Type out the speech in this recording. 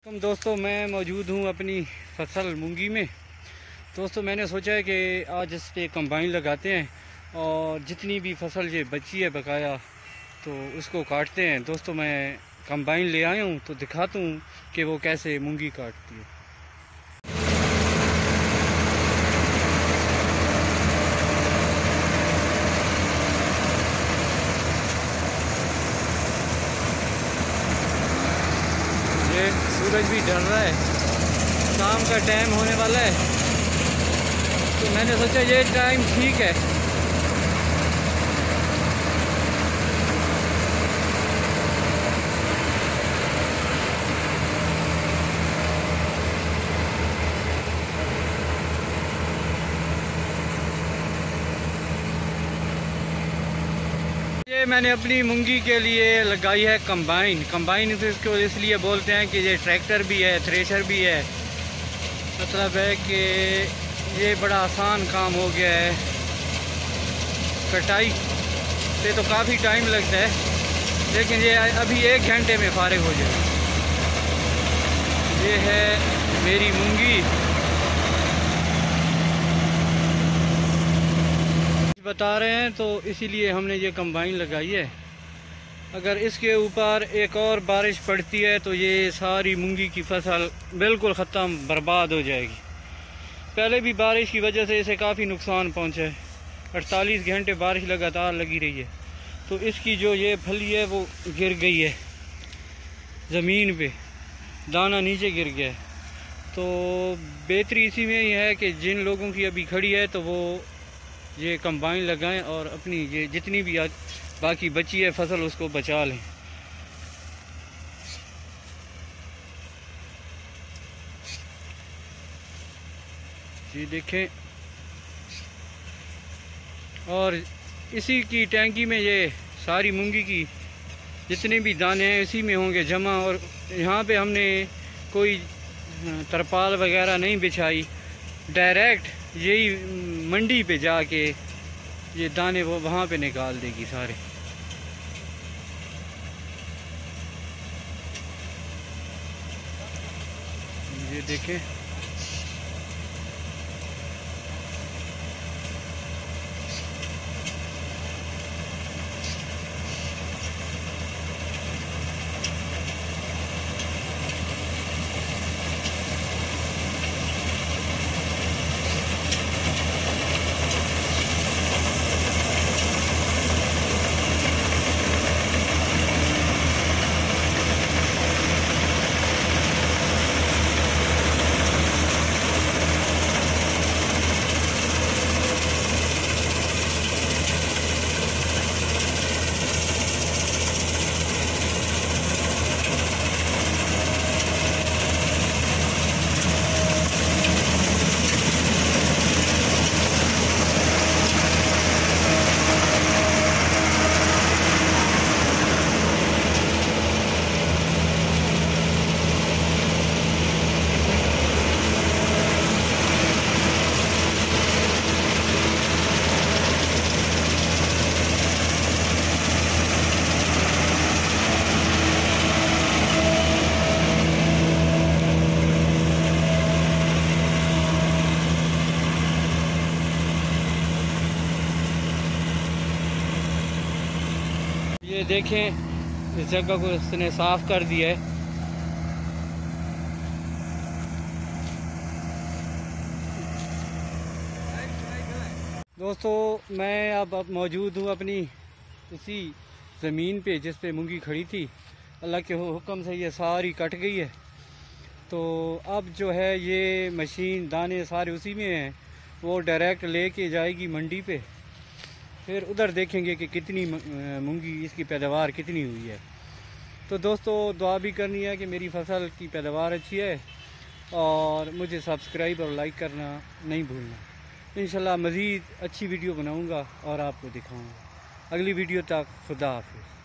दोस्तों, मैं मौजूद हूँ अपनी फसल मूंगी में। दोस्तों, मैंने सोचा है कि आज इस पे कंबाइन लगाते हैं और जितनी भी फसल ये बची है बकाया तो उसको काटते हैं। दोस्तों, मैं कंबाइन ले आया हूँ तो दिखाता हूँ कि वो कैसे मूंगी काटती है। ये सूरज भी ढल रहा है, शाम का टाइम होने वाला है, तो मैंने सोचा ये टाइम ठीक है। ये मैंने अपनी मूंगी के लिए लगाई है कंबाइन। कंबाइन इसको इसलिए बोलते हैं कि ये ट्रैक्टर भी है, थ्रेशर भी है। मतलब है कि ये बड़ा आसान काम हो गया है। कटाई से तो काफ़ी टाइम लगता है, लेकिन ये अभी 1 घंटे में फारिग हो जाए। ये है मेरी मूंगी। बता रहे हैं तो इसीलिए हमने ये कंबाइन लगाई है। अगर इसके ऊपर एक और बारिश पड़ती है तो ये सारी मूंगी की फसल बिल्कुल ख़त्म, बर्बाद हो जाएगी। पहले भी बारिश की वजह से इसे काफ़ी नुकसान पहुंचा है। 48 घंटे बारिश लगातार लगी रही है, तो इसकी जो ये फली है वो गिर गई है ज़मीन पे, दाना नीचे गिर गया है। तो बेहतरी इसी में ही है कि जिन लोगों की अभी खड़ी है तो वो ये कंबाइन लगाएं और अपनी ये जितनी भी बाकी बची है फसल उसको बचा लें। ये देखें, और इसी की टैंकी में ये सारी मूंगी की जितने भी दाने हैं इसी में होंगे जमा। और यहाँ पे हमने कोई तरपाल वगैरह नहीं बिछाई, डायरेक्ट यही मंडी पे जाके ये दाने वो वहाँ पे निकाल देगी सारे। ये देखें, ये देखें, इस जगह को इसने साफ कर दिया है। दोस्तों, मैं अब मौजूद हूँ अपनी इसी ज़मीन पे जिस पे मूंगी खड़ी थी। अल्लाह के हुक्म से ये सारी कट गई है। तो अब जो है ये मशीन, दाने सारे उसी में हैं, वो डायरेक्ट लेके जाएगी मंडी पे। फिर उधर देखेंगे कि कितनी मूंगी, इसकी पैदावार कितनी हुई है। तो दोस्तों, दुआ भी करनी है कि मेरी फसल की पैदावार अच्छी है, और मुझे सब्सक्राइब और लाइक करना नहीं भूलना। इंशाल्लाह मज़ीद अच्छी वीडियो बनाऊंगा और आपको दिखाऊंगा। अगली वीडियो तक खुदा हाफिज़।